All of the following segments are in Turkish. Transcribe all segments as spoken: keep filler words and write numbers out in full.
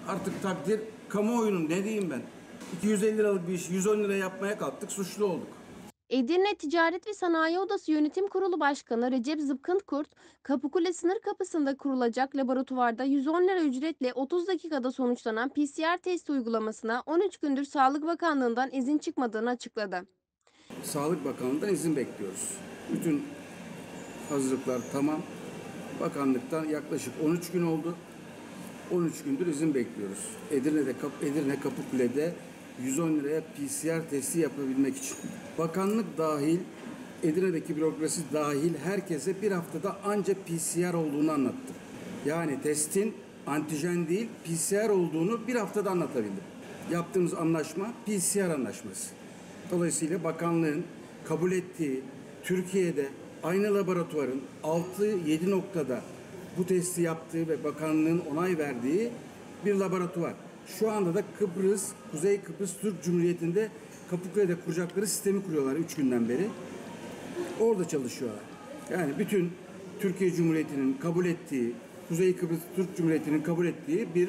artık takdir kamuoyunun, ne diyeyim ben. iki yüz elli liralık bir iş yüz on lira yapmaya kalktık, suçlu olduk. Edirne Ticaret ve Sanayi Odası Yönetim Kurulu Başkanı Recep Zıpkınkurt, Kapıkule sınır kapısında kurulacak laboratuvarda yüz on lira ücretle otuz dakikada sonuçlanan P C R testi uygulamasına on üç gündür Sağlık Bakanlığı'ndan izin çıkmadığını açıkladı. Sağlık Bakanlığı'ndan izin bekliyoruz. Bütün hazırlıklar tamam. Bakanlıktan yaklaşık on üç gün oldu. on üç gündür izin bekliyoruz. Edirne'de, Edirne Kapıkule'de yüz on liraya P C R testi yapabilmek için. Bakanlık dahil, Edirne'deki bürokrasi dahil herkese bir haftada anca P C R olduğunu anlattı. Yani testin antijen değil P C R olduğunu bir haftada anlatabildim. Yaptığımız anlaşma P C R anlaşması. Dolayısıyla bakanlığın kabul ettiği Türkiye'de aynı laboratuvarın altı yedi noktada bu testi yaptığı ve bakanlığın onay verdiği bir laboratuvar. Şu anda da Kıbrıs, Kuzey Kıbrıs Türk Cumhuriyeti'nde Kapıkule'de kuracakları sistemi kuruyorlar üç günden beri. Orada çalışıyorlar. Yani bütün Türkiye Cumhuriyeti'nin kabul ettiği, Kuzey Kıbrıs Türk Cumhuriyeti'nin kabul ettiği bir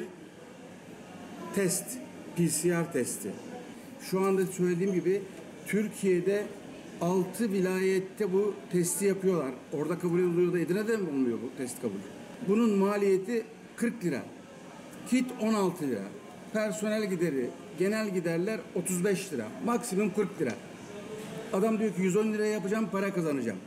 test, P C R testi. Şu anda söylediğim gibi Türkiye'de altı vilayette bu testi yapıyorlar. Orada kabul ediliyor da Edirne'de mi olmuyor bu test kabul? Bunun maliyeti kırk lira. Kit on altı lira. Personel gideri, genel giderler otuz beş lira. Maksimum kırk lira. Adam diyor ki yüz on liraya yapacağım, para kazanacağım.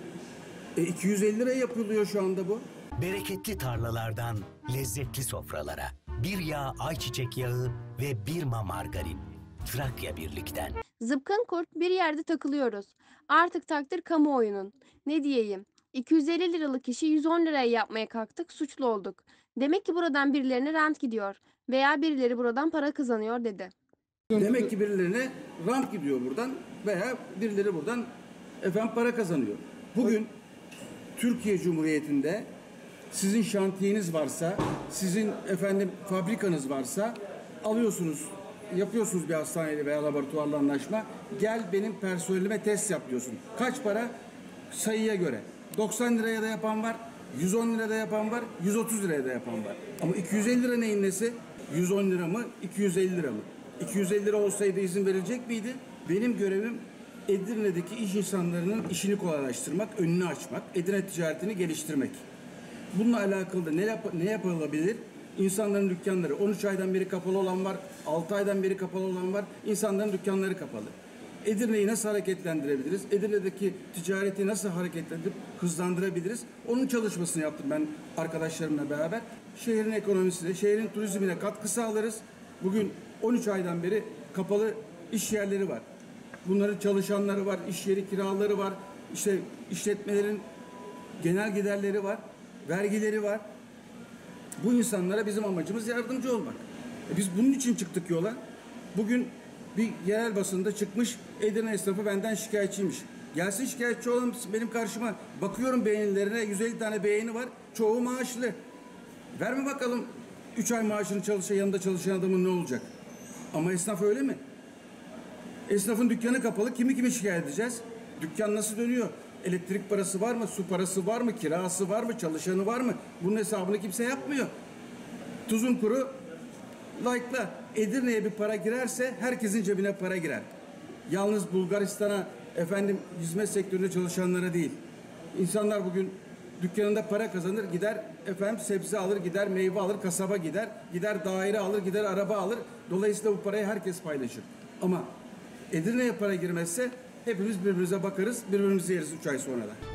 E iki yüz elli liraya yapılıyor şu anda bu. Bereketli tarlalardan lezzetli sofralara. Bir yağ ayçiçek yağı ve bir ma margarin. Trakya Birlik'ten. Zıpkınkurt, bir yerde takılıyoruz. Artık takdir kamuoyunun. Ne diyeyim? iki yüz elli liralık işi yüz on liraya yapmaya kalktık, suçlu olduk. Demek ki buradan birilerine rant gidiyor veya birileri buradan para kazanıyor dedi. Demek ki birilerine rant gidiyor buradan veya birileri buradan efendim para kazanıyor. Bugün Türkiye Cumhuriyeti'nde sizin şantiyeniz varsa, sizin efendim fabrikanız varsa alıyorsunuz, yapıyorsunuz bir hastaneyle veya laboratuvarla anlaşma. Gel benim personelime test yap diyorsun. Kaç para? Sayıya göre. doksan liraya da yapan var, yüz on liraya da yapan var, yüz otuz liraya da yapan var. Ama iki yüz elli lira neyin nesi? yüz on lira mı, iki yüz elli lira mı? iki yüz elli lira olsaydı izin verilecek miydi? Benim görevim Edirne'deki iş insanlarının işini kolaylaştırmak, önünü açmak, Edirne ticaretini geliştirmek. Bununla alakalı da ne, yap ne yapılabilir? İnsanların dükkanları, on üç aydan beri kapalı olan var, altı aydan beri kapalı olan var, insanların dükkanları kapalı. Edirne'yi nasıl hareketlendirebiliriz? Edirne'deki ticareti nasıl hareketlendirip hızlandırabiliriz? Onun çalışmasını yaptım ben arkadaşlarımla beraber. Şehrin ekonomisine, şehrin turizmine katkı sağlarız. Bugün on üç aydan beri kapalı iş yerleri var. Bunların çalışanları var, iş yeri kiraları var, işte işletmelerin genel giderleri var, vergileri var. Bu insanlara bizim amacımız yardımcı olmak. E biz bunun için çıktık yola. Bugün bir yerel basında çıkmış, Edirne esnafı benden şikayetçiymiş. Gelsin şikayetçi olan benim karşıma. Bakıyorum beğenilerine, yüz elli tane beğeni var. Çoğu maaşlı. Verme bakalım üç ay maaşını çalışan, yanında çalışan adamın ne olacak? Ama esnaf öyle mi? Esnafın dükkanı kapalı. Kimi kimi şikayet edeceğiz? Dükkan nasıl dönüyor? Elektrik parası var mı? Su parası var mı? Kirası var mı? Çalışanı var mı? Bunun hesabını kimse yapmıyor. Tuzun kuru, like'la Edirne'ye bir para girerse herkesin cebine para girer. Yalnız Bulgaristan'a, efendim hizmet sektöründe çalışanlara değil. İnsanlar bugün dükkanında para kazanır, gider efendim sebze alır, gider meyve alır, kasaba gider, gider daire alır, gider araba alır. Dolayısıyla bu parayı herkes paylaşır. Ama Edirne'ye para girmezse hepimiz birbirimize bakarız, birbirimizi yeriz üç ay sonra da.